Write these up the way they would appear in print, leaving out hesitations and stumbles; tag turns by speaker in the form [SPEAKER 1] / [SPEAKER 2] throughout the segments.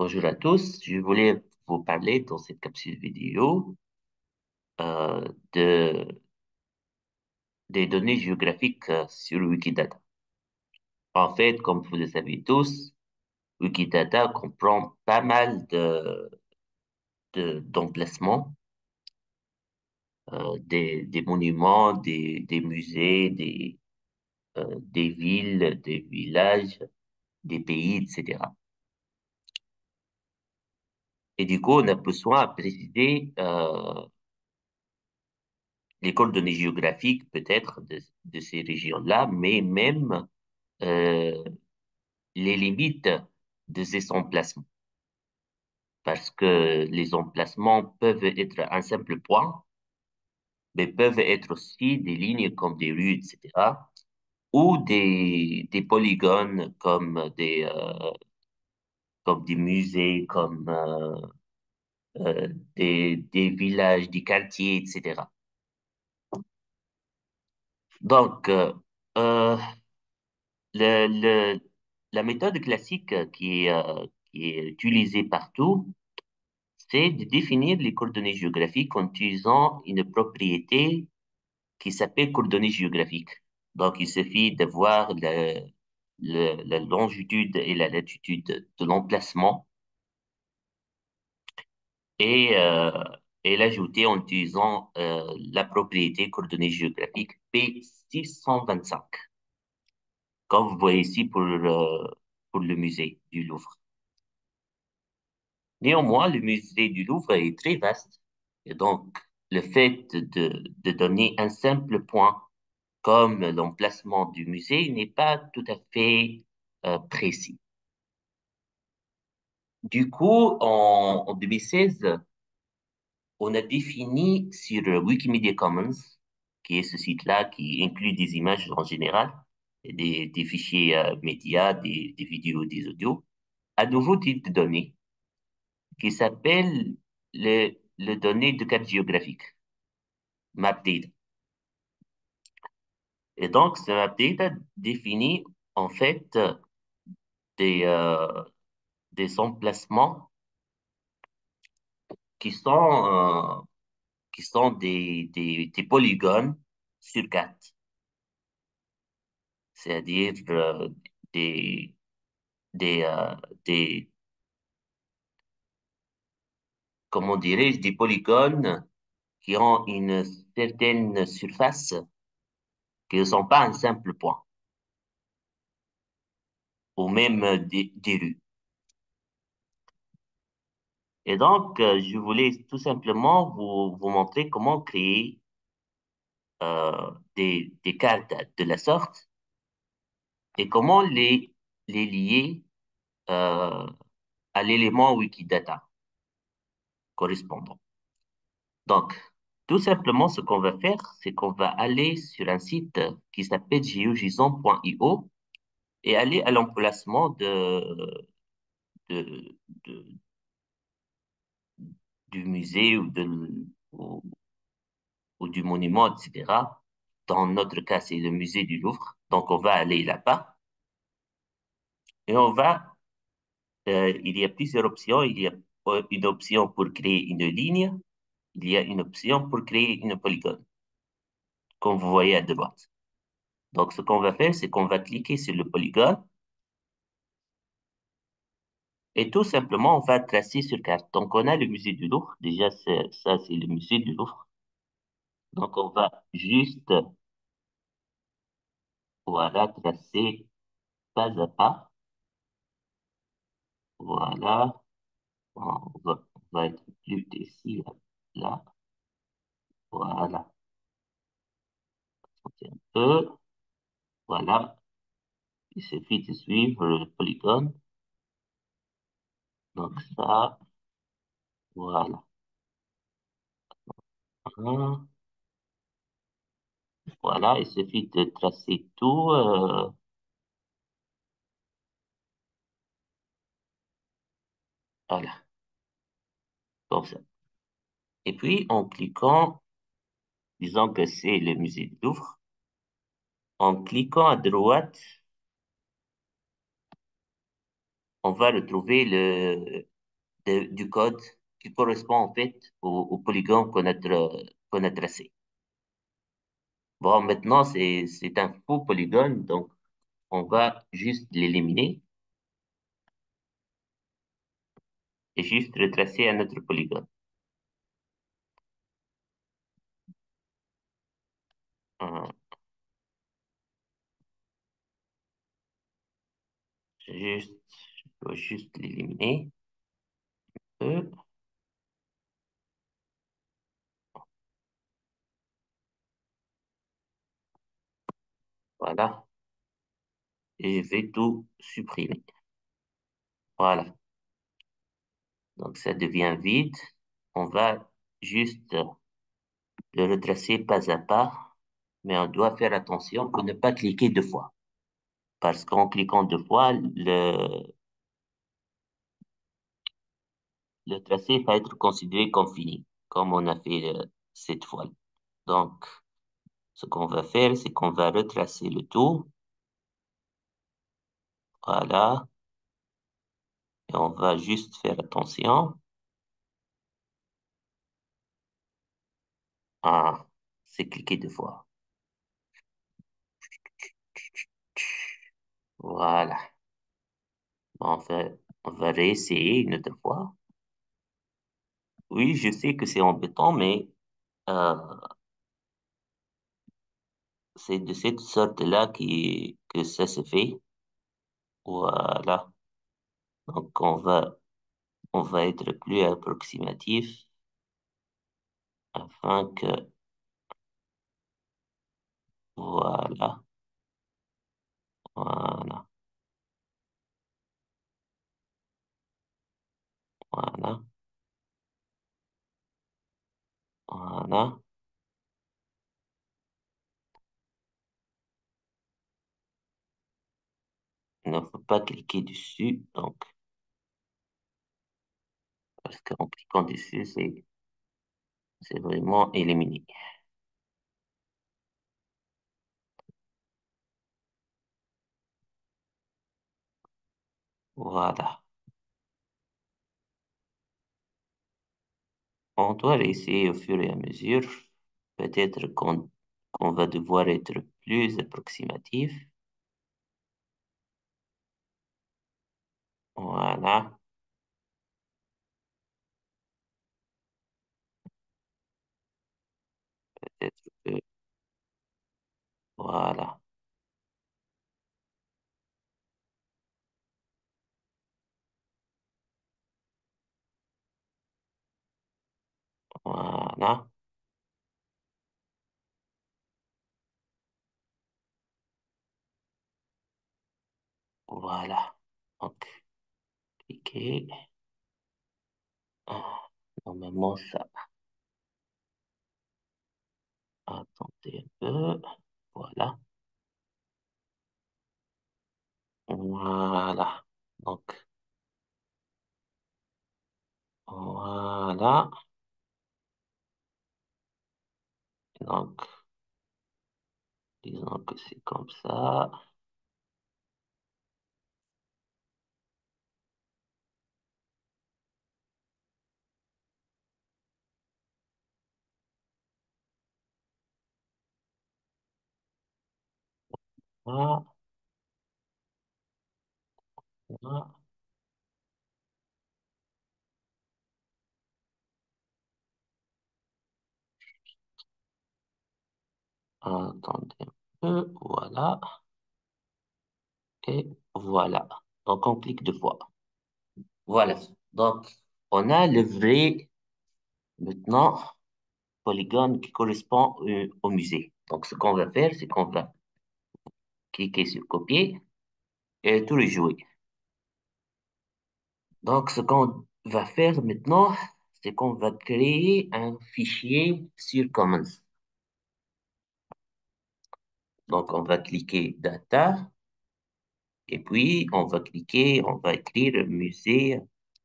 [SPEAKER 1] Bonjour à tous, je voulais vous parler dans cette capsule vidéo euh, de, des données géographiques sur Wikidata. En fait, comme vous le savez tous, Wikidata comprend pas mal d'emplacements, des monuments, des musées, des villes, des villages, des pays, etc. Et du coup, on a besoin de préciser les coordonnées géographiques peut-être de ces régions-là, mais même euh, les limites de ces emplacements. Parce que les emplacements peuvent être un simple point, mais peuvent être aussi des lignes comme des rues, etc. Ou des polygones comme des musées, comme des villages, des quartiers, etc. Donc, euh, le, le, la méthode classique qui est utilisée partout, c'est de définir les coordonnées géographiques en utilisant une propriété qui s'appelle coordonnées géographiques. Donc, il suffit de voir la longitude et la latitude de l'emplacement et, euh, et l'ajouter en utilisant la propriété coordonnées géographiques P625, comme vous voyez ici pour le musée du Louvre. Néanmoins, le musée du Louvre est très vaste et donc le fait de donner un simple point comme l'emplacement du musée n'est pas tout à fait précis. Du coup, en 2016, on a défini sur Wikimedia Commons, qui est ce site-là qui inclut des images en général, et des fichiers médias, des vidéos, des audios, un nouveau type de données qui s'appelle le données de carte géographique, map data. Et donc, ce map data définit en fait des, euh, des emplacements qui sont, euh, qui sont des polygones sur carte, c'est-à-dire des, des, euh, des, comment dirais-je, des polygones qui ont une certaine surface, qui ne sont pas un simple point, ou même des rues. Et donc, je voulais tout simplement vous montrer comment créer des cartes de la sorte et comment les lier euh, à l'élément Wikidata correspondant. Donc, tout simplement, ce qu'on va faire, c'est qu'on va aller sur un site qui s'appelle geogison.io et aller à l'emplacement de, de- du musée ou, ou du monument, etc. Dans notre cas, c'est le musée du Louvre. Donc, on va aller là-bas et il y a plusieurs options. Il y a une option pour créer une ligne. Il y a une option pour créer une polygone, comme vous voyez à droite. Donc, ce qu'on va faire, c'est qu'on va cliquer sur le polygone et tout simplement, on va tracer sur carte. Donc, on a le musée du Louvre. Déjà, ça, c'est le musée du Louvre. Donc, on va juste, voilà, tracer pas à pas. Voilà. On va être plus précis là. Là. Voilà. Un peu. Voilà. Il suffit de suivre le polygone. Donc, ça, voilà. Hein. Voilà. Il suffit de tracer tout. Voilà. Comme ça. Et puis, en cliquant, disons que c'est le musée du Louvre, en cliquant à droite, on va retrouver du code qui correspond en fait au polygone qu'on a tracé. Bon, maintenant, c'est un faux polygone, donc on va juste l'éliminer et juste retracer un autre polygone. Euh, juste, je dois juste l'éliminer. Euh, voilà, et je vais tout supprimer. Voilà, donc ça devient vide. On va juste le retracer pas à pas, mais on doit faire attention pour ne pas cliquer deux fois. Parce qu'en cliquant deux fois, le tracé va être considéré comme fini, comme on a fait cette fois. Donc, ce qu'on va faire, c'est qu'on va retracer le tout. Voilà. Et on va juste faire attention. Ah, c'est cliquer deux fois. Voilà. On va, on va réessayer une autre fois. Oui, je sais que c'est embêtant, mais euh, c'est de cette sorte-là que ça se fait. Voilà. Donc, on va être plus approximatif afin que, voilà, voilà, voilà, voilà. Il ne faut pas cliquer dessus, donc, parce qu'en cliquant dessus, c'est vraiment éliminé. Voilà. On doit essayer au fur et à mesure. Peut-être qu'on va devoir être plus approximatif. Voilà. Peut-être que, voilà. Voilà. Voilà. Donc, cliquez. Ah, normalement, ça. Attendez un peu. Voilà. Voilà. Donc, voilà. Donc, disons que c'est comme ça. Voilà. Voilà. Attendez un peu. Voilà. Et voilà. Donc, on clique deux fois. Voilà. Donc, on a le vrai, maintenant, polygone qui correspond au musée. Donc, ce qu'on va faire, c'est qu'on va cliquer sur copier et tout rejouer. Donc, ce qu'on va faire maintenant, c'est qu'on va créer un fichier sur Commons. Donc, on va cliquer Data et puis on va écrire musée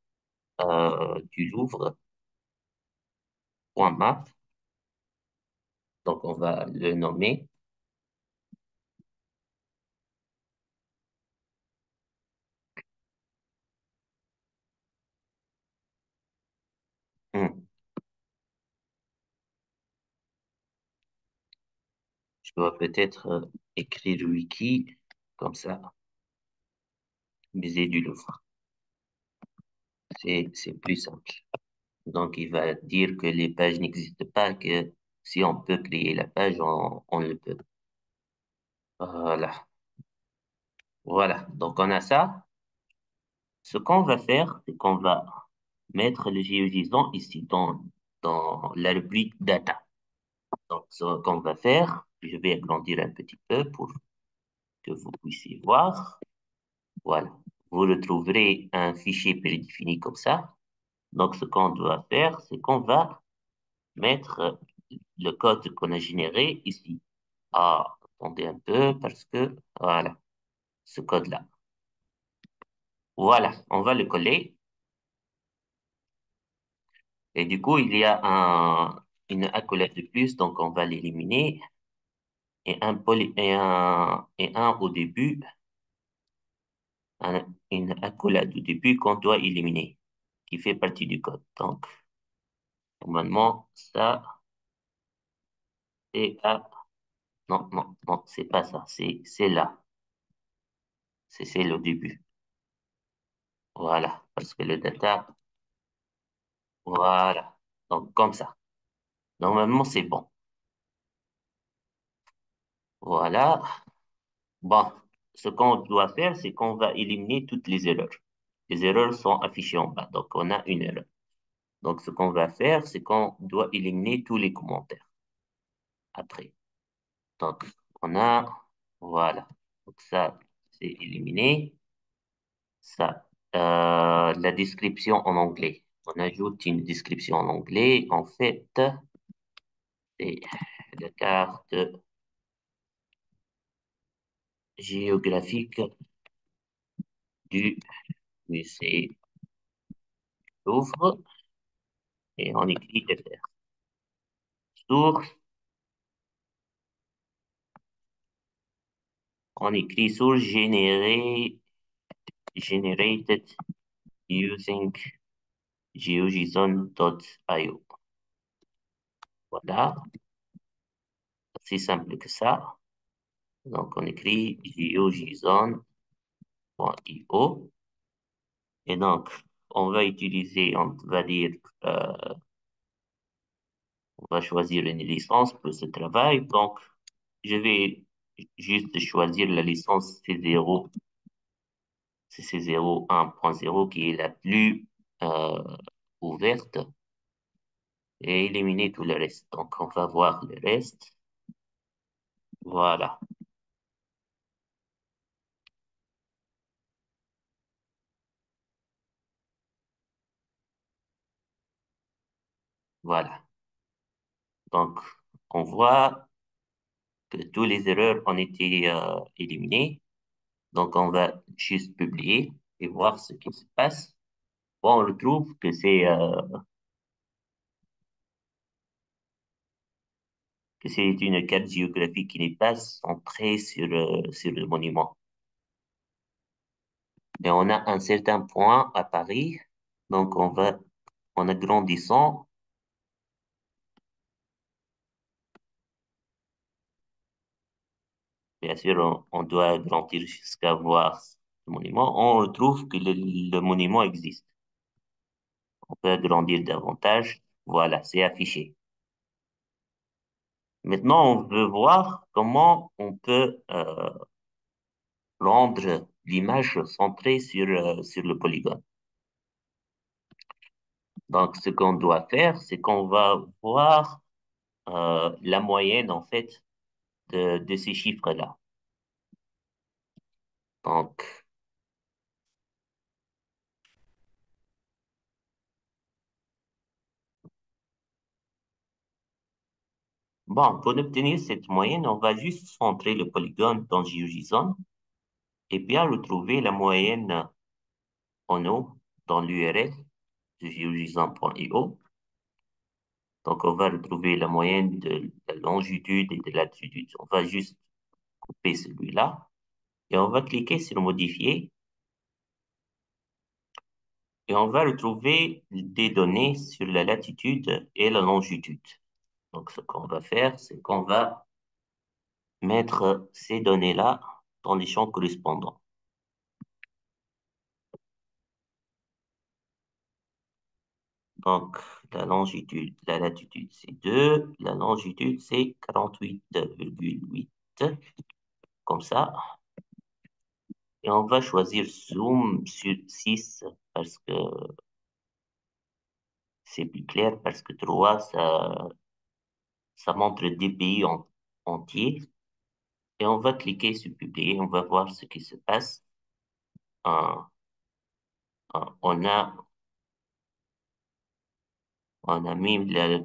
[SPEAKER 1] du Louvre.map. Donc, on va le nommer. Je dois peut-être écrire wiki, comme ça, musée du Louvre. C'est plus simple. Donc, il va dire que les pages n'existent pas, que si on peut créer la page, on le peut. Voilà. Voilà. Donc, on a ça. Ce qu'on va faire, c'est qu'on va mettre le GeoJSON ici dans la rubrique data. Donc, ce qu'on va faire, je vais agrandir un petit peu pour que vous puissiez voir. Voilà. Vous retrouverez un fichier prédéfini comme ça. Donc, ce qu'on doit faire, c'est qu'on va mettre le code qu'on a généré ici. Ah, attendez un peu parce que, voilà, ce code-là. Voilà, on va le coller. Et du coup, il y a une accolade de plus, donc on va l'éliminer. Et un au début, une accolade au début qu'on doit éliminer, qui fait partie du code. Donc, normalement, ça, c'est à... Non, non, non, c'est pas ça. C'est là. C'est le début. Voilà, parce que le data, voilà. Donc, comme ça. Normalement, c'est bon. Voilà. Bon, ce qu'on doit faire, c'est qu'on va éliminer toutes les erreurs. Les erreurs sont affichées en bas, donc on a une erreur. Donc, ce qu'on va faire, c'est qu'on doit éliminer tous les commentaires après. Donc, on a, voilà. Donc, ça, c'est éliminé. Ça, la description en anglais. On ajoute une description en anglais. En fait, c'est la carte géographique du musée Louvre et on écrit FR. Source, on écrit source generated using geojson.io. Voilà, c'est simple que ça. Donc, on écrit geojson.io. Et donc, on va utiliser, on va dire, euh, on va choisir une licence pour ce travail. Donc, je vais juste choisir la licence C0, c'est C0 1.0 qui est la plus ouverte et éliminer tout le reste. Donc, on va voir le reste. Voilà, voilà. Donc, on voit que toutes les erreurs ont été éliminées. Donc, on va juste publier et voir ce qui se passe. Bon, on retrouve que c'est une carte géographique qui n'est pas centrée sur le monument. Et on a un certain point à Paris. Donc, en agrandissant, bien sûr, on doit agrandir jusqu'à voir le monument. On retrouve que le monument existe. On peut agrandir davantage. Voilà, c'est affiché. Maintenant, on veut voir comment on peut rendre l'image centrée sur le polygone. Donc, ce qu'on doit faire, c'est qu'on va voir la moyenne, en fait, de ces chiffres-là. Donc, bon, pour obtenir cette moyenne, on va juste centrer le polygone dans GeoJSON et bien retrouver la moyenne en haut dans l'URL de geojson.io. Donc, on va retrouver la moyenne de la longitude et de latitude. On va juste couper celui-là et on va cliquer sur modifier et on va retrouver des données sur la latitude et la longitude. Donc, ce qu'on va faire, c'est qu'on va mettre ces données-là dans les champs correspondants. Donc, la longitude, la latitude, c'est 2, la longitude, c'est 48,8, comme ça. Et on va choisir zoom sur 6 parce que c'est plus clair, parce que 3, ça montre des pays entiers. Et on va cliquer sur publier, on va voir ce qui se passe. Euh, on a, on a mis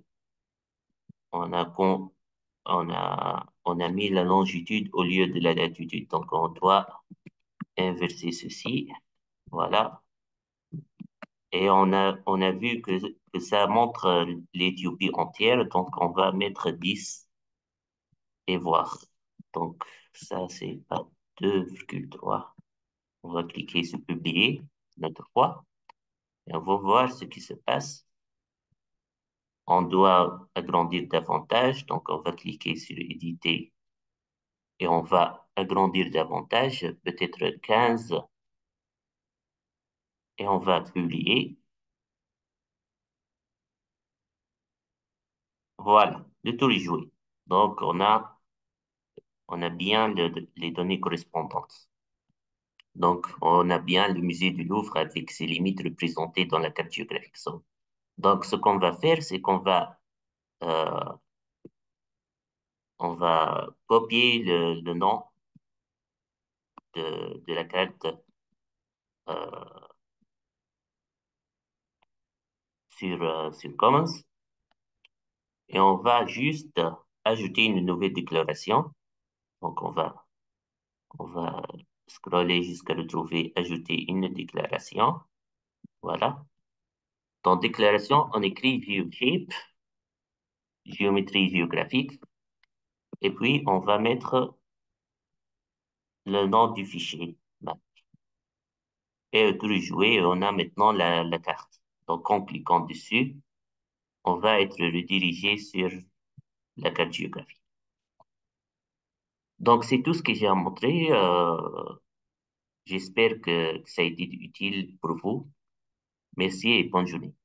[SPEAKER 1] on a, con- on a mis la longitude au lieu de la latitude. Donc, on doit inverser ceci. Voilà. Et on a vu que ça montre l'Éthiopie entière. Donc, on va mettre 10 et voir. Donc, ça, c'est pas 2,3. On va cliquer sur publier notre fois et on va voir ce qui se passe. On doit agrandir davantage. Donc, on va cliquer sur éditer et on va agrandir davantage, peut-être 15 et on va publier. Voilà, le tour est joué. Donc, on a bien les données correspondantes. Donc, on a bien le musée du Louvre avec ses limites représentées dans la carte géographique. Donc, ce qu'on va faire, c'est euh, on va copier le nom de la carte euh, sur Commons et on va juste ajouter une nouvelle déclaration. Donc, on va scroller jusqu'à retrouver ajouter une déclaration. Voilà. Dans déclaration, on écrit GeoShape, géométrie géographique, et puis on va mettre le nom du fichier. Bah, et tout jouer, on a maintenant la carte. Donc, en cliquant dessus, on va être redirigé sur la carte géographique. Donc, c'est tout ce que j'ai à montrer. J'espère que ça a été utile pour vous. Merci et bonne journée.